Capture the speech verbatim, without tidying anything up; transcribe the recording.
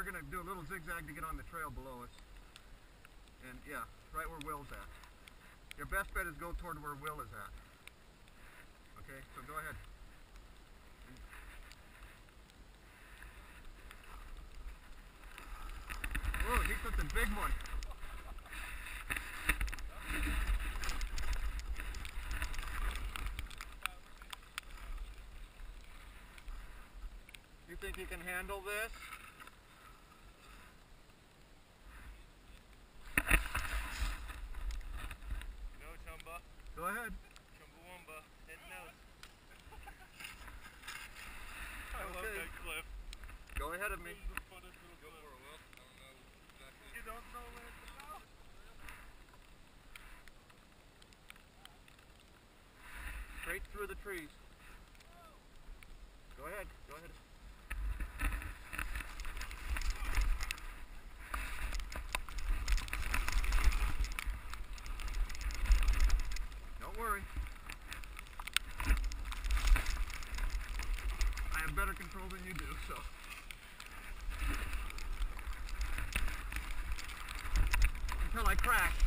we're going to do a little zigzag to get on the trail below us. And yeah, right where Will's at. Your best bet is go toward where Will is at. Okay, so go ahead. Whoa, he took the big one. You think you can handle this? No, Chumba. Go ahead. Chumbawamba. Head nose. I Okay. love that cliff. Go ahead of me. This is the funnest little cliff. Go for it, Will. I don't know exactly. You don't know where to go? Straight through the trees. Go ahead. Go ahead. Don't worry. I have better control than you do, so. Until I crash.